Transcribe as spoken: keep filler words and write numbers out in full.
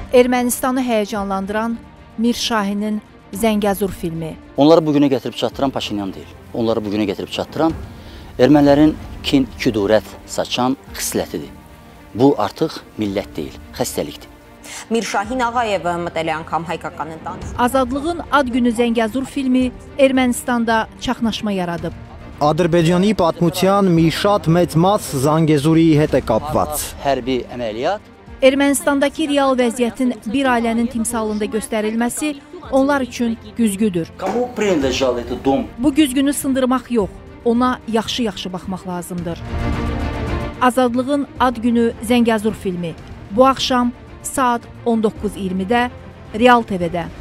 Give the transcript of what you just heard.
Ermənistanı həyəcanlandıran Mir Şahinin Zəngəzur filmi. Onları bugünə gətirib çatdıran Paşinyan deyil. Onları bugünə gətirib çatdıran ermənilərin kin, küdurət saçan xislətidir. Bu artıq millət deyil, xəstəlikdir. Mirşahin Ağayevə mətəli անգամ հայկական ընտանիք. Azadlığın ad günü Zəngəzur filmi Ermənistanda çaxnaşma yaradıb. Ադրբեջանի պատմության մի շատ մեծ մաս Զանգեզուրի հետ է կապված։ Hərbi əməliyyat Ermənistandakı real vəziyyətin bir ailənin timsalında göstərilməsi onlar üçün güzgüdür. Kому принадлежал этот дом? Bu güzgünü sındırmaq yox, ona yaxşı-yaxşı baxmaq lazımdır. Azadlığın ad günü Zəngəzur filmi bu axşam saat on doqquz iyirmidə Real T V-də.